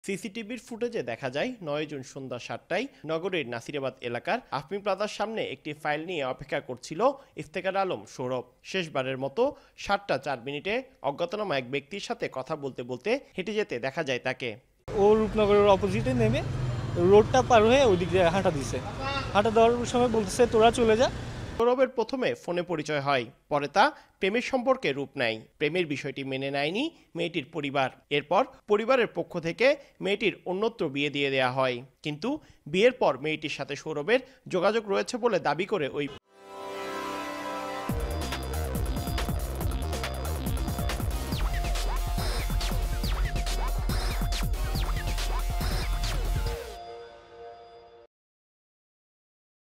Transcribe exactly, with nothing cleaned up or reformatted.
সিসিটিভির ফুটেজে দেখা যায় নয় জুন সন্ধ্যা সাতটায় নগরীর নাসিরাবাদ এলাকার আফমি প্লাজার সামনে একটি ফাইল নিয়ে অপেক্ষা করছিল ইফতেখার আলম সৌরভ। শেষবারের মতো সাতটা চার মিনিটে অজ্ঞাতনামা এক ব্যক্তির সাথে কথা বলতে বলতে হেঁটে যেতে দেখা যায় তাকে। ও রূপনগরের অপোজিটে নেমে রোডটা পার হয়ে ওই দিক দিয়ে হাঁটা দিছে। হাঁটা দেওয়ার সময় বলতেছে তোরা চলে যা। সৌরভের প্রথমে ফোনে পরিচয় হয়, পরে তা প্রেমের সম্পর্কে রূপ নেয়। প্রেমের বিষয়টি মেনে নেয়নি মেয়েটির পরিবার। এরপর পরিবারের পক্ষ থেকে মেয়েটির অন্যত্র বিয়ে দিয়ে দেওয়া হয়, কিন্তু বিয়ের পর মেয়েটির সাথে সৌরভের যোগাযোগ রয়েছে বলে দাবি করে ওই